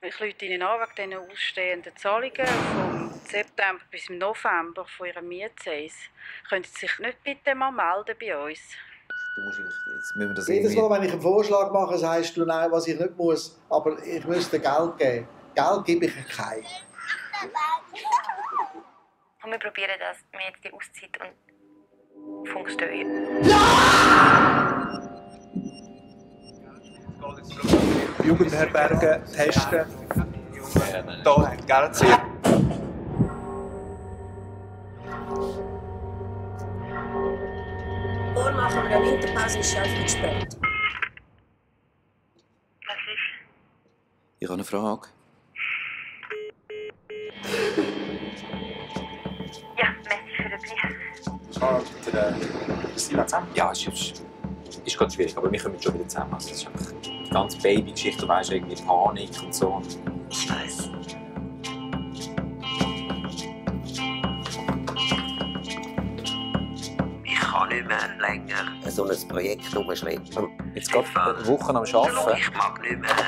Ich rufe Ihnen an wegen diesen ausstehenden Zahlungen vom September bis im November von Ihrem Mietzins. Können Sie sich nicht bitte mal melden bei uns? Jetzt müssen wir das Jedes Mal, wenn ich einen Vorschlag mache, sagst du nein, was ich nicht muss. Aber ich müsste Geld geben. Geld gebe ich kein. Und wir probieren das mit der Auszeit und Funksteuer. Jugendherbergen testen. Da Geld ziehen. Morgen machen wir eine Winterpause, ist schon viel zu spät. Was ist? Ich habe eine Frage. Ja, merci für den Brief. Mit der Sila zusammen? Ja, ist ganz schwierig, aber wir kommen schon wieder zusammen. Also, das ist einfach die ganze Babygeschichte, du weißt, irgendwie Panik und so. Ich weiß. Ich kann nicht mehr länger so ein Projekt umschleppen. Jetzt gerade Wochen am Arbeiten. Ich mag nicht mehr.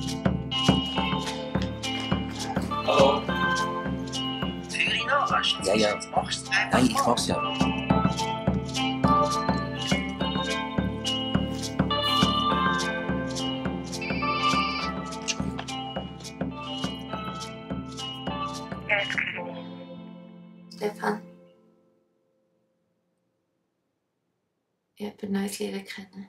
Hallo? Führe noch, weißt du? Ja, ja. Jetzt machst du es einfach. Nein, ich mach's ja. Ja, jetzt höre ich. Stefan. Ich habe ein neues Leben kennen.